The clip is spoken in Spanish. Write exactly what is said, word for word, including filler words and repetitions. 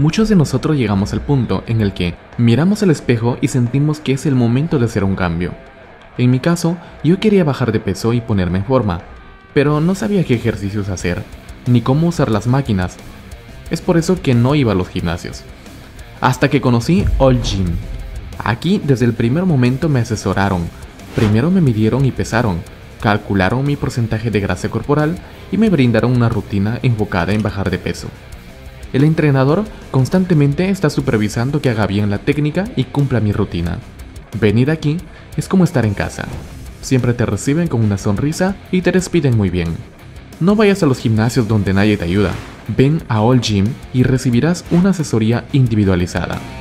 Muchos de nosotros llegamos al punto en el que miramos al espejo y sentimos que es el momento de hacer un cambio. En mi caso, yo quería bajar de peso y ponerme en forma, pero no sabía qué ejercicios hacer, ni cómo usar las máquinas. Es por eso que no iba a los gimnasios. Hasta que conocí All Gym. Aquí desde el primer momento me asesoraron. Primero me midieron y pesaron, calcularon mi porcentaje de grasa corporal y me brindaron una rutina enfocada en bajar de peso. El entrenador constantemente está supervisando que haga bien la técnica y cumpla mi rutina. Venir aquí es como estar en casa. Siempre te reciben con una sonrisa y te despiden muy bien. No vayas a los gimnasios donde nadie te ayuda. Ven a All Gym y recibirás una asesoría individualizada.